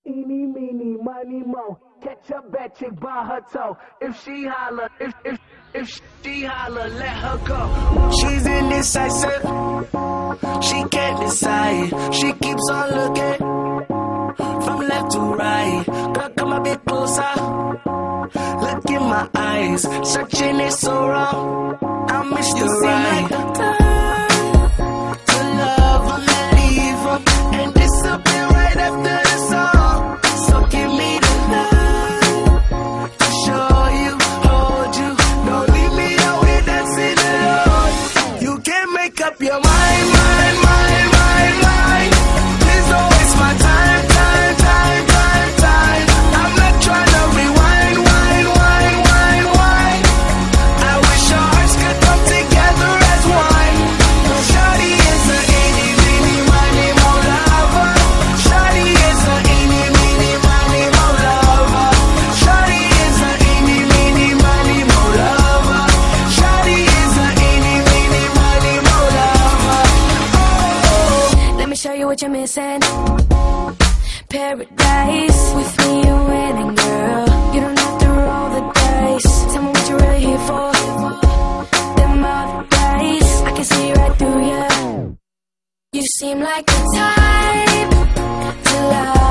Eeny, meeny, miny, mo. Catch a bad chick by her toe. If she holler, if she holler, let her go. She's indecisive. She can't decide. She keeps on looking from left to right. Girl, come a bit closer. Look in my eyes. Searching is so wrong. I miss the right. Like the time to love and then leave her and disappear right after the song. So give me the night to show you, hold you. Don't leave me out here dancing alone. You can't make up your mind, mind, mind, mind, mind. Please don't waste my time, time, time, time, time. I'm not trying to rewind, wind, wind, wind, wind. I wish our hearts could come together as one. Shawty is a eeny, meeny, miny, mo lover. Shawty is a eeny, meeny, miny, mo lover. Shawty is a eeny, meeny, miny, mo lover. Shawty is a eeny, meeny, miny, mo lover. Oh. Let me show you what you're missing. Paradise with me, you're winning, girl. You don't have to roll the dice. Tell me what you're really here for. Them other guys, I can see right through you. You seem like the type to love